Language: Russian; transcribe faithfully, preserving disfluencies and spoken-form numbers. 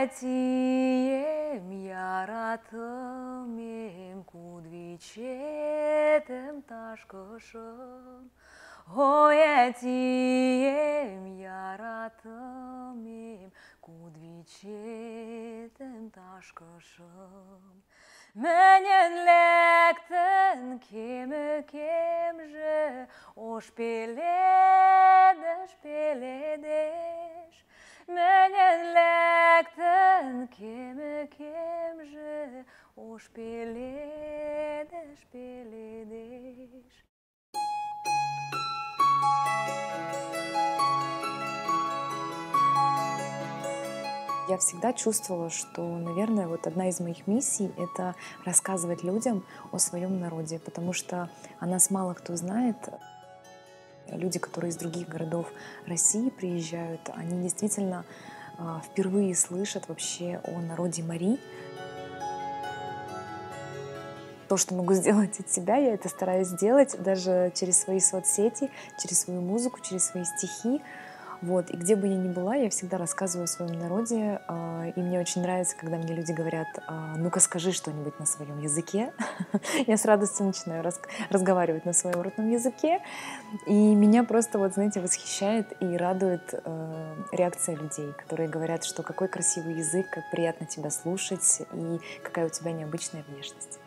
etiyem yaratım em kudviçetem taşkışım. O etiyem yaratım em kudviçetem taşkışım. Menyenlekten keme kemje o şpeledeş peledeş. Menyenlekten keme kemje o şpeledeş peledeş. Я всегда чувствовала, что, наверное, вот одна из моих миссий — это рассказывать людям о своем народе, потому что о нас мало кто знает. Люди, которые из других городов России приезжают, они действительно а, впервые слышат вообще о народе Мари. То, что могу сделать от себя, я это стараюсь сделать даже через свои соцсети, через свою музыку, через свои стихи. Вот. И где бы я ни была, я всегда рассказываю о своем народе. а, И мне очень нравится, когда мне люди говорят: «А, ну-ка скажи что-нибудь на своем языке». Я с радостью начинаю рас- разговаривать на своем родном языке. И меня просто, вот, знаете, восхищает и радует э, реакция людей, которые говорят, что какой красивый язык, как приятно тебя слушать и какая у тебя необычная внешность.